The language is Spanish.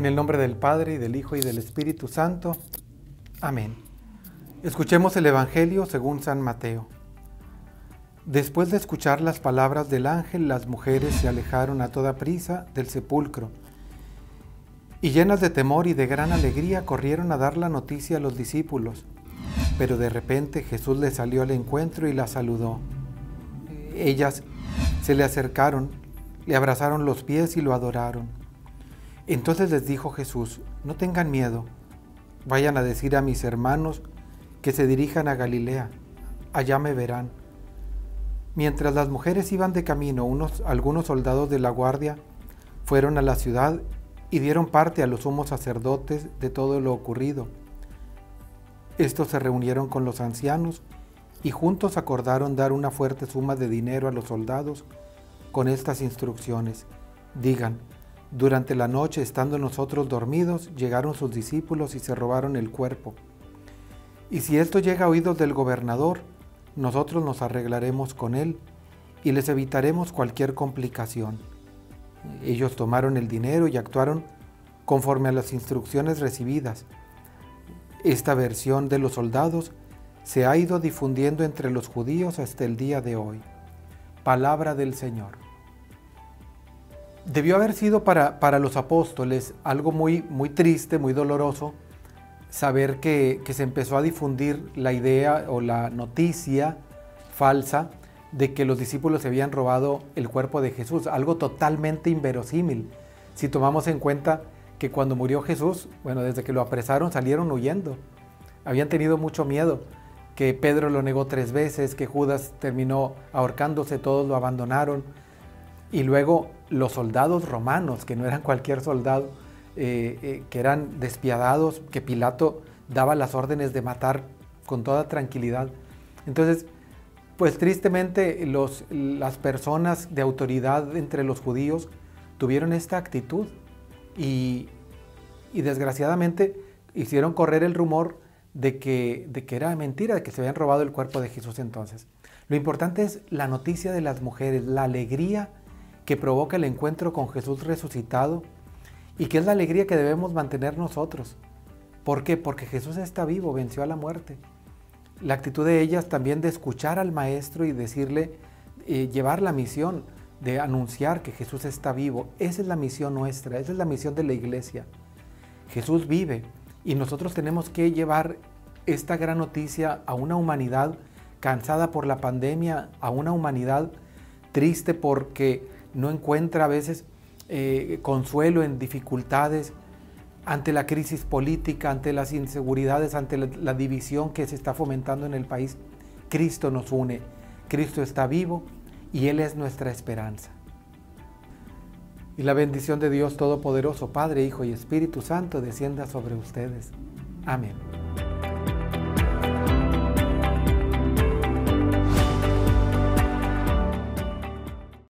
el nombre del Padre, y del Hijo, y del Espíritu Santo. Amén. Escuchemos el Evangelio según San Mateo. Después de escuchar las palabras del ángel, las mujeres se alejaron a toda prisa del sepulcro, y llenas de temor y de gran alegría corrieron a dar la noticia a los discípulos. Pero de repente Jesús les salió al encuentro y las saludó. Ellas se le acercaron, le abrazaron los pies y lo adoraron. Entonces les dijo Jesús: no tengan miedo, vayan a decir a mis hermanos que se dirijan a Galilea, allá me verán. Mientras las mujeres iban de camino, algunos soldados de la guardia fueron a la ciudad y dieron parte a los sumos sacerdotes de todo lo ocurrido. Estos se reunieron con los ancianos y juntos acordaron dar una fuerte suma de dinero a los soldados con estas instrucciones: digan, durante la noche, estando nosotros dormidos, llegaron sus discípulos y se robaron el cuerpo. Y si esto llega a oídos del gobernador, nosotros nos arreglaremos con él y les evitaremos cualquier complicación. Ellos tomaron el dinero y actuaron conforme a las instrucciones recibidas. Esta versión de los soldados se ha ido difundiendo entre los judíos hasta el día de hoy. Palabra del Señor. Debió haber sido para los apóstoles algo muy triste, muy doloroso, saber que se empezó a difundir la idea o la noticia falsa de que los discípulos se habían robado el cuerpo de Jesús, algo totalmente inverosímil. Si tomamos en cuenta que cuando murió Jesús, desde que lo apresaron salieron huyendo, habían tenido mucho miedo, que Pedro lo negó 3 veces, que Judas terminó ahorcándose, todos lo abandonaron. Y luego los soldados romanos, que no eran cualquier soldado, que eran despiadados, que Pilato daba las órdenes de matar con toda tranquilidad. Entonces, pues tristemente las personas de autoridad entre los judíos tuvieron esta actitud y desgraciadamente hicieron correr el rumor de que era mentira, de que se habían robado el cuerpo de Jesús entonces. Lo importante es la noticia de las mujeres, la alegría que provoca el encuentro con Jesús resucitado y que es la alegría que debemos mantener nosotros. ¿Por qué? Porque Jesús está vivo, venció a la muerte. La actitud de ellas también de escuchar al Maestro y decirle, llevar la misión de anunciar que Jesús está vivo. Esa es la misión nuestra, esa es la misión de la Iglesia. Jesús vive y nosotros tenemos que llevar esta gran noticia a una humanidad cansada por la pandemia, a una humanidad triste porque no encuentra a veces consuelo en dificultades, ante la crisis política, ante las inseguridades, ante la división que se está fomentando en el país. Cristo nos une, Cristo está vivo y Él es nuestra esperanza. Y la bendición de Dios Todopoderoso, Padre, Hijo y Espíritu Santo, descienda sobre ustedes. Amén.